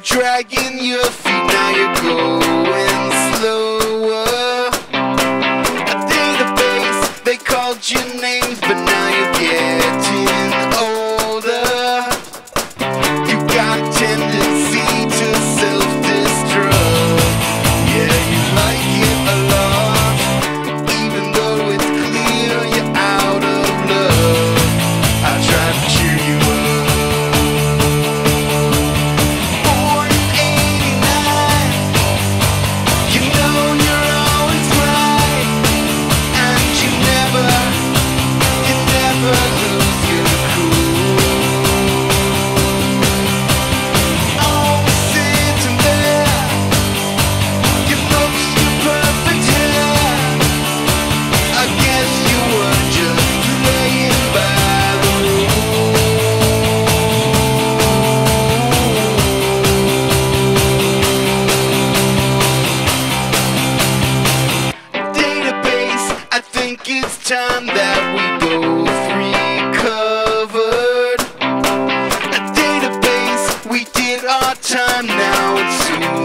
dragging your feet, now you're going slower. A database, they called your names, but now you're getting older. You got a tendency to self-destruct. Yeah, you like it a lot, even though it's clear you're out of love. I try to cheer you up. Born in '89, you know you're always right, and you never lose your cool. Always sitting there, you looked the perfect hair. I guess you were just playing by the database. I think it's time that we both recovered. A database, we did our time, now it's soon